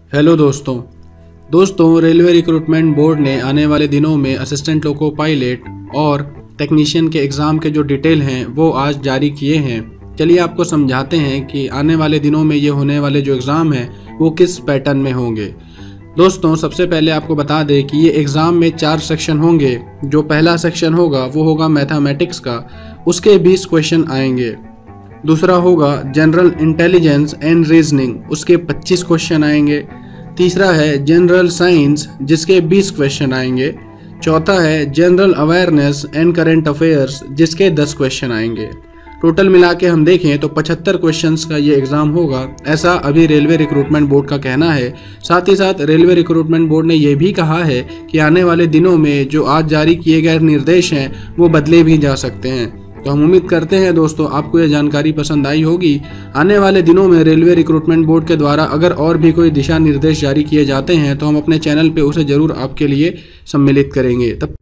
Hello दोस्तों railway recruitment board ने आने वाले दिनों में असिस्टेंट लोको पायलट और टेक्नीशियन के एग्ज़ाम के जो डिटेल हैं वो आज जारी किए हैं। चलिए आपको समझाते हैं कि आने वाले दिनों में ये होने वाले जो एग्ज़ाम हैं वो किस पैटर्न में होंगे। दोस्तों सबसे पहले आपको बता दें कि ये एग्ज़ाम में 4 सेक्शन होंगे। जो पहला सेक्शन होगा वो होगा मैथमेटिक्स का, उसके 20 क्वेश्चन आएंगे। दूसरा होगा जनरल इंटेलिजेंस एंड रीजनिंग, उसके 25 क्वेश्चन आएंगे। तीसरा है जनरल साइंस, जिसके 20 क्वेश्चन आएंगे। चौथा है general awareness and current affairs, जिसके 10 क्वेश्चन आएंगे। टोटल मिला के हम देखें तो 75 क्वेश्चंस का ये एग्ज़ाम होगा, ऐसा अभी रेलवे रिक्रूटमेंट बोर्ड का कहना है। साथ ही साथ रेलवे रिक्रूटमेंट बोर्ड ने यह भी कहा है कि आने वाले दिनों में जो आज जारी किए गए निर्देश हैं वो बदले भी जा सकते हैं। तो हम उम्मीद करते हैं दोस्तों आपको यह जानकारी पसंद आई होगी। आने वाले दिनों में रेलवे रिक्रूटमेंट बोर्ड के द्वारा अगर और भी कोई दिशा निर्देश जारी किए जाते हैं तो हम अपने चैनल पे उसे ज़रूर आपके लिए सम्मिलित करेंगे। तब